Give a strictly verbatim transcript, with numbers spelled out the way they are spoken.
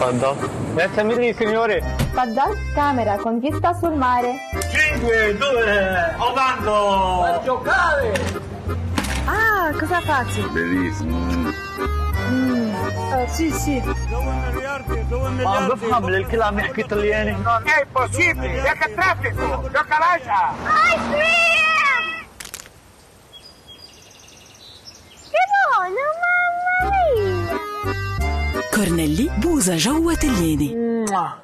تفضل. Grazie mille signore. تفضل. camera con vista sul mare. cinque, due, comando! A giocare! Ah, cosa faccio? Bellissimo. Mm. Uh, sì, sì. ما بفهم للكل عم يحكي ايطالياني. Non è possibile, è che traffico! Gioca lascia! Ice cream! Che buono, mamma mia! كورنيلي بوزة جوة الياني. Mua.